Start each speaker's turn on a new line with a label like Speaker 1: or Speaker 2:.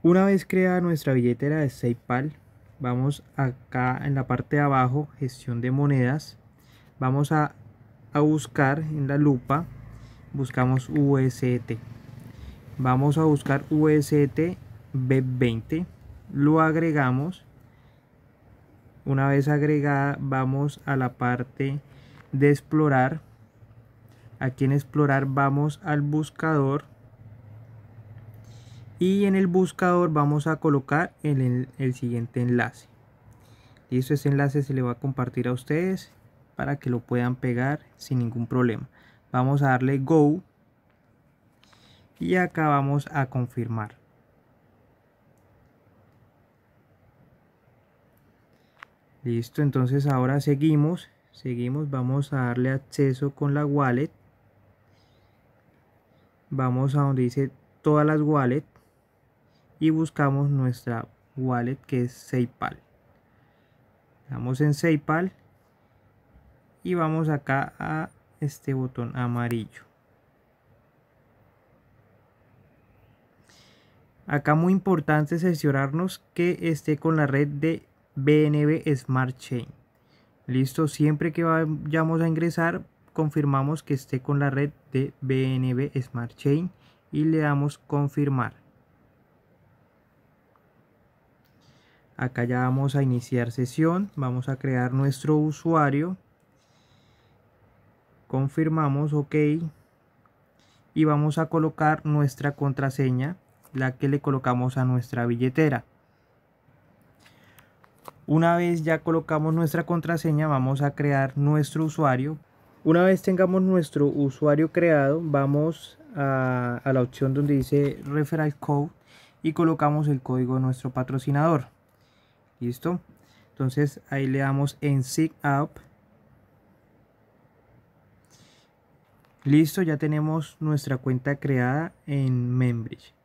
Speaker 1: Una vez creada nuestra billetera de PayPal, vamos acá en la parte de abajo, gestión de monedas. Vamos a buscar en la lupa, buscamos USDT. Vamos a buscar USDT B20, lo agregamos. Una vez agregada, vamos a la parte de explorar. Aquí en explorar vamos al buscador y en el buscador vamos a colocar el siguiente enlace. Listo, este enlace se le va a compartir a ustedes para que lo puedan pegar sin ningún problema. Vamos a darle go y acá vamos a confirmar. Listo, entonces ahora seguimos, vamos a darle acceso con la wallet. Vamos a donde dice todas las wallets y buscamos nuestra wallet que es PayPal. Damos en PayPal y vamos acá a este botón amarillo. Acá muy importante cerciorarnos que esté con la red de BNB Smart Chain. Listo, siempre que vayamos a ingresar confirmamos que esté con la red de BNB Smart Chain y le damos confirmar. Acá ya vamos a iniciar sesión, vamos a crear nuestro usuario, confirmamos OK y vamos a colocar nuestra contraseña, la que le colocamos a nuestra billetera. Una vez ya colocamos nuestra contraseña, vamos a crear nuestro usuario. Una vez tengamos nuestro usuario creado, vamos a la opción donde dice Referral Code y colocamos el código de nuestro patrocinador. Listo, entonces ahí le damos en Sign Up. Listo, ya tenemos nuestra cuenta creada en Membridge.